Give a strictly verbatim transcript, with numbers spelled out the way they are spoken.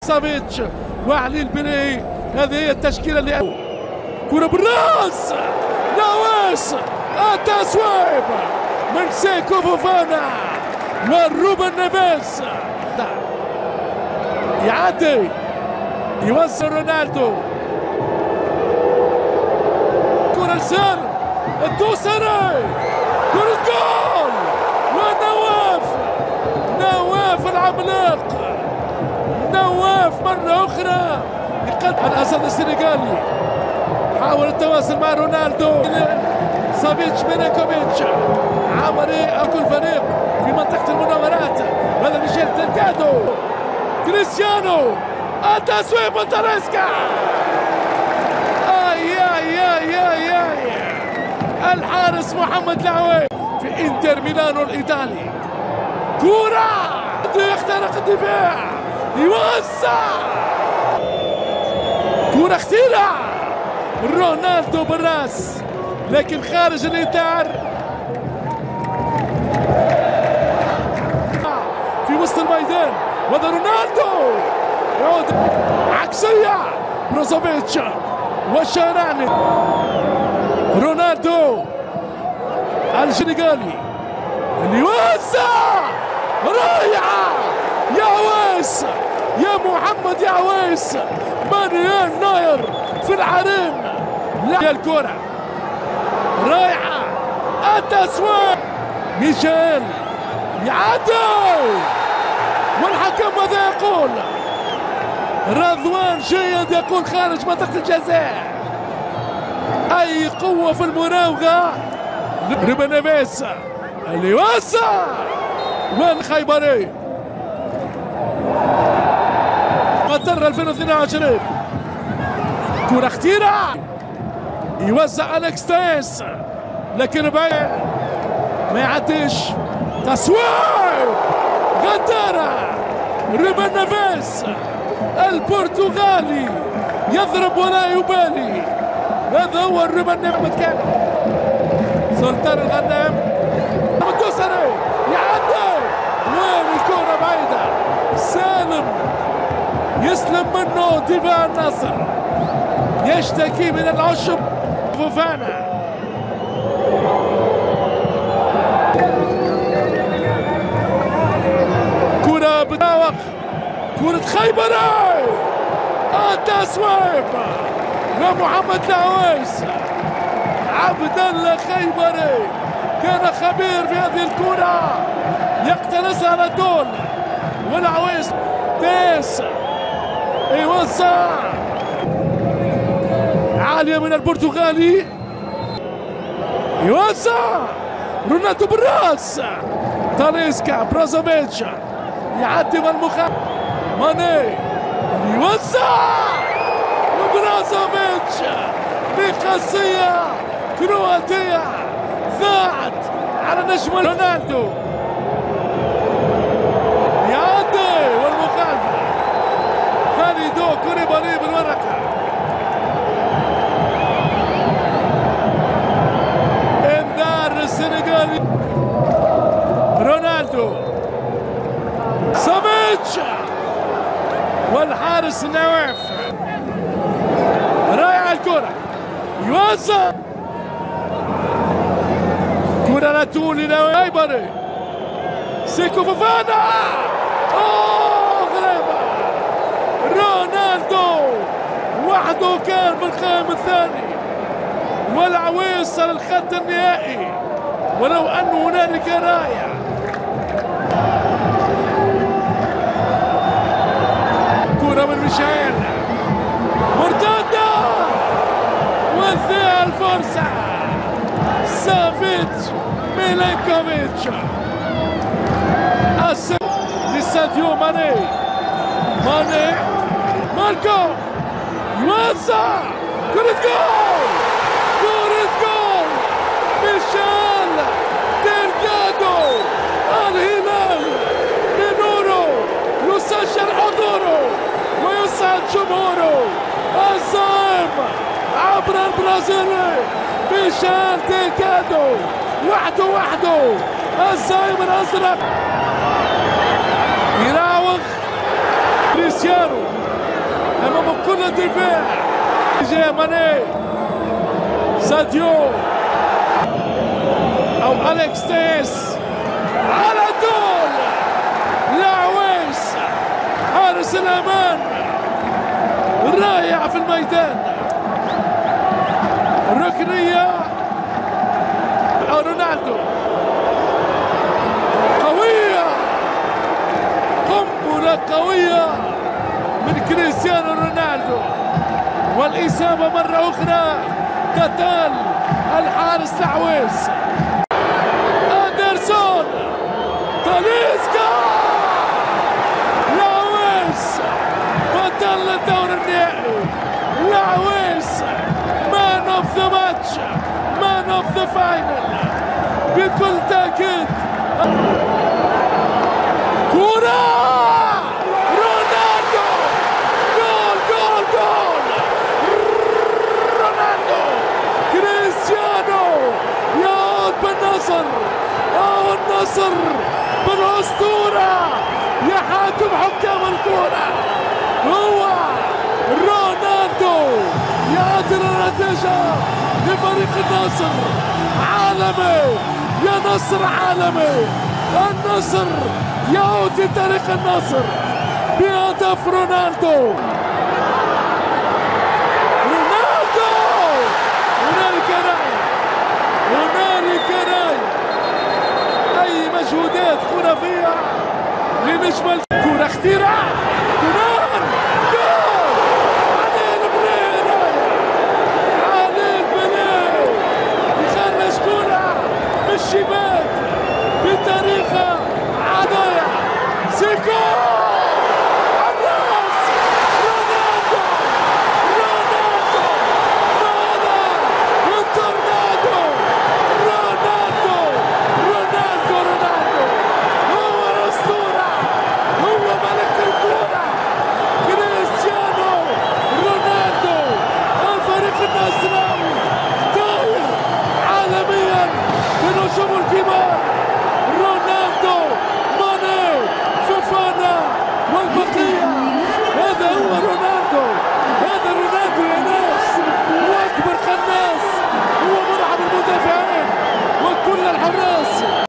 سافيتش وعلي البني. هذه هي التشكيله اللي كره بالراس نواس التسويب من سيكو فوفانا وروبن نيفيز. يعدي يوصل رونالدو كره لسالم الدوسري كره جول ونواف نواف العملاق نواف مرة أخرى يقدم الأسد السنغالي. حاول التواصل مع رونالدو سافيتش ميلينكوفيتش عمري أكل فريق في منطقة المناورات. هذا ميشيل ديلغادو كريستيانو التسويب وتريسكا. آي آي آي آي آي الحارس محمد العويل في انتر ميلانو الإيطالي. كرة يخترق الدفاع يوسع كرة خطيرة رونالدو بالراس لكن خارج الإطار في وسط الميدان. وهذا رونالدو يعود عكسية بروزوفيتش والشارعني. رونالدو السنغالي اللي يوسع رائعة يا عويس يا محمد يا عويس. مانويل نوير في العرين لا الكرة رائعة التسويق ميشيل يعدي والحكم ماذا يقول؟ رضوان جيد يقول خارج منطقة الجزاء. أي قوة في المراوغة. روبن نيفيز اللي يوسع وين خيبري قطر ألفين واثنين وعشرين. كرة خطيرة يوزع أليكس تيس لكن بعيد ما يعديش. تسويق غدارة روبن نيفيز البرتغالي يضرب ولا يبالي. هذا هو روبن نيفيز. كان سلطان الغنام الدوسري يعدي وين الكرة بعيدة. سالم يسلم منه دفاع النصر يشتكي من العشب فوفانا. كرة بتاوق كرة خيبري التسويب ومحمد العويس. عبد الله خيبري كان خبير في هذه الكرة يقتنصها على طول. والعويس تيس يوزع عالية من البرتغالي يوزع رونالدو بالراس. تاليسكا بروزوفيتش يعدي والمخالف ماني يوزع وبروزوفيتش بقصية كرواتية ضاعت على نجم رونالدو. يعدي والمخالفة خالدو كوليبالي بالورقة. انذار السنغالي. رونالدو سافيتش والحارس نواف. رائعة الكرة يوزع كرة لا تولي لنواف. سيكو فوفانا اوه غريبة. رونالدو وحده كان في القائم الثاني والعويس على الخط النهائي ولو أن هنالك راية. كرة من ميشيل مرتدة وذيع الفرصة. سافيتش ميلينكوفيتش لساديو ماني ماني ماركو يوزع كرة جول كرة جول ميشيل ديلغادو. الهلال بنوره يسجل حضوره ويسعد جمهوره. الزائم عبر البرازيلي ميشيل ديلغادو وحده وحده الزائم الازرق يراوغ كريستيانو خط الدفاع جاي ماني ساديو او اليكس تيس على طول العويس حارس الامان رائع في الميدان. ركنيه رونالدو قويه، قنبله قويه من كريستيانو رونالدو، والاصابه مره اخرى قتال الحارس العويس. اندرسون تاليسكا العويس بطل الدور النهائي. العويس مان اوف ذا ماتش، مان اوف ذا فاينل بكل تاكيد. كرة رونالدو، جول جول جول رونالدو. كريستيانو يعود بالنصر، او النصر بالاسطورة يحاكم حكام الكرة. هو رونالدو يعدل النتيجة لفريق النصر. عالمي يا نصر، عالمي. النصر يعود لتاريخ النصر بهدف رونالدو. رونالدو هنالك راية، هنالك راية. أي مجهودات خرافية لنجم. كرة اختراع كمان جول. علي البلاي راية، علي البلاي يخرج كرة من الشباك بطريقة عادية. سيكو الراس رونالدو، رونالدو فانا والتورنادو. رونالدو رونالدو رونالدو هو الأسطورة، هو ملك الكرة. كريستيانو رونالدو الفريق النصراوي طاير عالميا بنجوم الكبار. رونالدو، ماني، فوفانا والبقية. هذا هو رونالدو، هذا رونالدو يا ناس. هو أكبر قناص، هو مرعب المدافعين وكل الحراس.